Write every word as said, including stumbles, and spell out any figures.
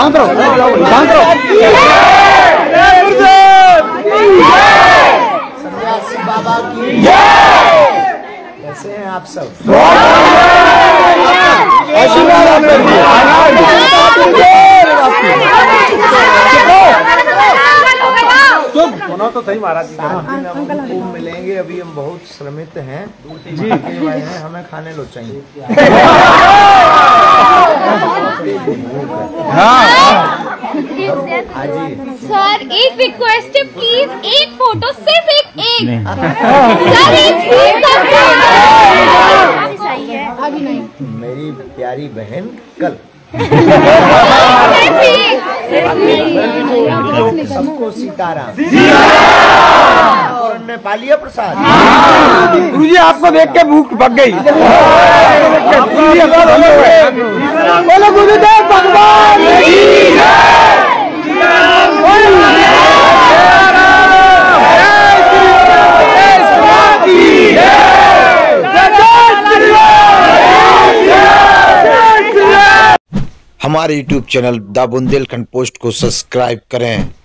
शांत रहो, शांत रहो। सन्यासी बाबा की कैसे हैं आप सब? सुनो तो सही महाराज जी। सात दिन हम उनको मिलेंगे। अभी हम बहुत श्रमित हैं जी, हैं हमें खाने लो चाहिए। हाँ जी सर, एक रिक्वेस्ट है प्लीज, एक फोटो, सिर्फ एक एक सर, एक सही है। अभी नहीं। मेरी प्यारी बहन कल सबको सीताराम और ने पा लिया प्रसाद। गुरुजी आपको देख के भूख पक गई। बोलो गुरुदेव भगवान की हमारे YouTube channel the Bundelkhand post को सब्सक्राइब करें।